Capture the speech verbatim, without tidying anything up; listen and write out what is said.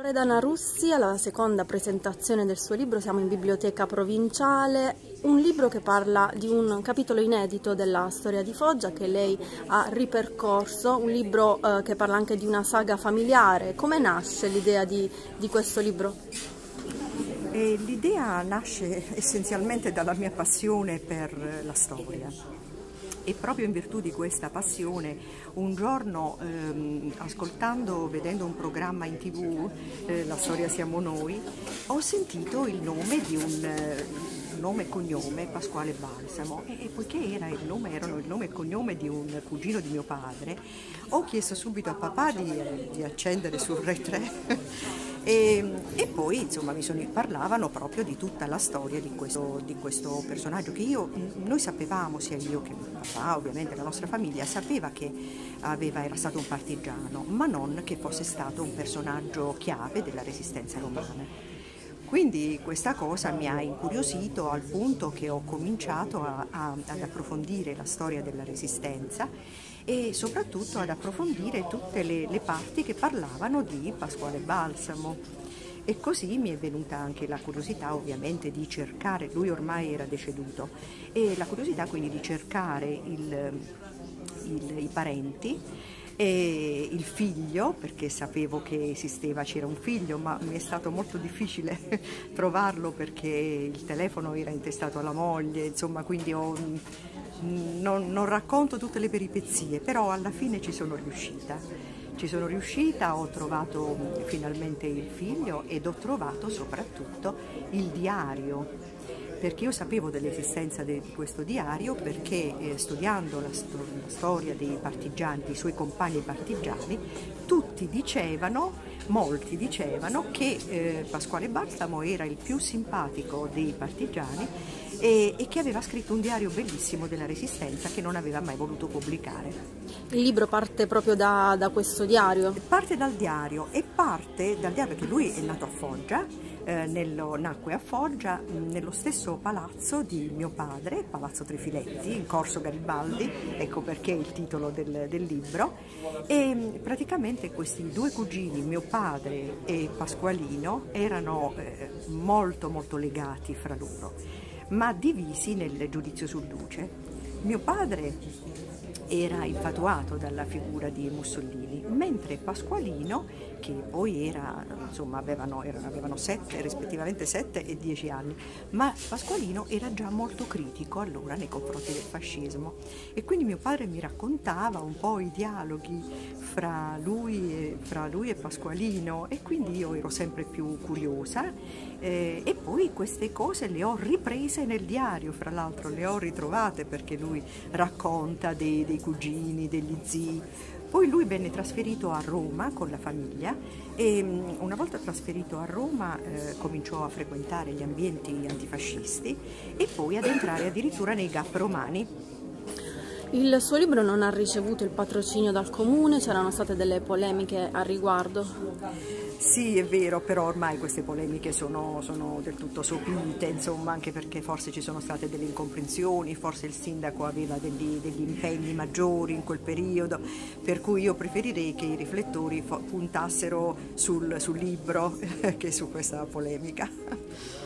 Loredana Russi, alla seconda presentazione del suo libro, siamo in Biblioteca Provinciale, un libro che parla di un capitolo inedito della storia di Foggia che lei ha ripercorso, un libro eh, che parla anche di una saga familiare. Come nasce l'idea di, di questo libro? L'idea nasce essenzialmente dalla mia passione per la storia. E proprio in virtù di questa passione, un giorno ehm, ascoltando, vedendo un programma in tv, eh, La storia siamo noi, ho sentito il nome di un eh, nome e cognome, Pasquale Balsamo, e, e poiché era il nome, erano il nome e cognome di un cugino di mio padre, ho chiesto subito a papà di, eh, di accendere sul Rai tre. E, e poi insomma mi sono, parlavano proprio di tutta la storia di questo, di questo personaggio che io, noi sapevamo, sia io che mio papà, ovviamente la nostra famiglia, sapeva che aveva, era stato un partigiano, ma non che fosse stato un personaggio chiave della resistenza romana. Quindi questa cosa mi ha incuriosito al punto che ho cominciato a, a, ad approfondire la storia della Resistenza e soprattutto ad approfondire tutte le, le parti che parlavano di Pasquale Balsamo. E così mi è venuta anche la curiosità ovviamente di cercare, lui ormai era deceduto, e la curiosità quindi di cercare il, il, i parenti, e il figlio, perché sapevo che esisteva, c'era un figlio, ma mi è stato molto difficile trovarlo perché il telefono era intestato alla moglie, insomma, quindi ho, non, non racconto tutte le peripezie, però alla fine ci sono riuscita. Ci sono riuscita, ho trovato finalmente il figlio ed ho trovato soprattutto il diario, perché io sapevo dell'esistenza di questo diario perché eh, studiando la, sto la storia dei partigiani, dei suoi compagni partigiani, tutti dicevano, molti dicevano che eh, Pasquale Balsamo era il più simpatico dei partigiani e, e che aveva scritto un diario bellissimo della Resistenza che non aveva mai voluto pubblicare. Il libro parte proprio da, da questo diario? Parte dal diario e parte dal diario perché lui è nato a Foggia, eh, nello, nacque a Foggia nello stesso palazzo di mio padre, Palazzo Trefiletti, in Corso Garibaldi, ecco perché il titolo del, del libro, e praticamente questi due cugini, mio padre e Pasqualino, erano eh, molto molto legati fra loro, ma divisi nel giudizio sul duce. Mio padre era infatuato dalla figura di Mussolini, mentre Pasqualino, che poi era, insomma, avevano, erano, avevano sette, rispettivamente sette e dieci anni, ma Pasqualino era già molto critico allora nei confronti del fascismo. E quindi mio padre mi raccontava un po' i dialoghi fra lui e, fra lui e Pasqualino, e quindi io ero sempre più curiosa, eh, e poi queste cose le ho riprese nel diario, fra l'altro le ho ritrovate perché lui racconta dei, dei cugini, degli zii. Poi lui venne trasferito a Roma con la famiglia e una volta trasferito a Roma eh, cominciò a frequentare gli ambienti antifascisti e poi ad entrare addirittura nei G A P romani. Il suo libro non ha ricevuto il patrocinio dal comune, c'erano state delle polemiche a riguardo? Sì, è vero, però ormai queste polemiche sono, sono del tutto sopite, insomma, anche perché forse ci sono state delle incomprensioni, forse il sindaco aveva degli, degli impegni maggiori in quel periodo, per cui io preferirei che i riflettori puntassero sul, sul libro che su questa polemica.